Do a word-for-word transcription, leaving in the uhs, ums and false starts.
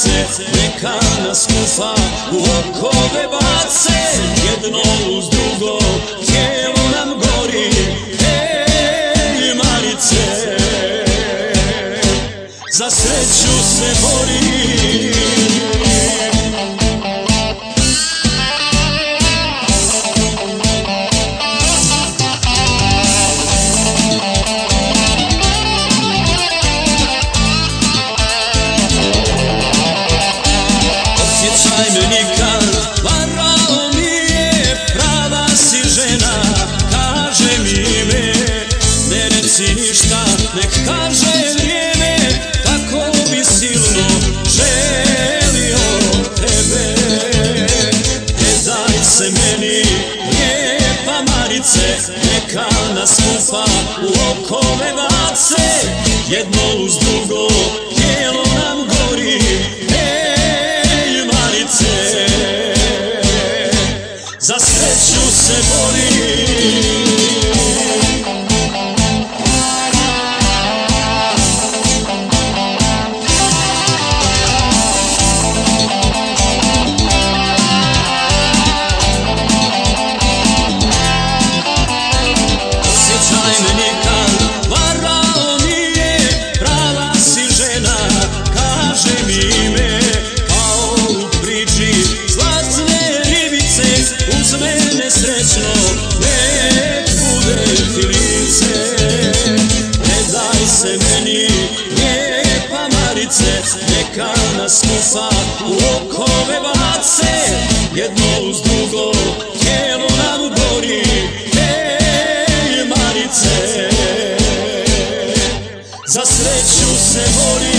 Marice, neka nas kufa u okove bace. Jedno uz drugo, tijelo nam gori. Ej Marice, za sreću se bori. Osjećaj me nikad, varao mi je, prava si žena, kaže mi ime. Ne reci ništa, nek kaže vrijeme, tako bi silno želio tebe. Ne daj se meni, lijepa Marice, neka nas kufa u okove bace. Jedno uz drugo, tijelo nam gori. Ej Marice, za sreću se bori. Osjećaj me nikad, varao mi je, prava si žena, kaže mi ime. Kao u priči zlatne ribice, uz mene srećno nek bude ti lice. Ne daj se meni, lijepa Marice, neka nas kufa u okove bace. Jedno uz drugo, tijelo nam gori. Ej Marice, za sreću se bori.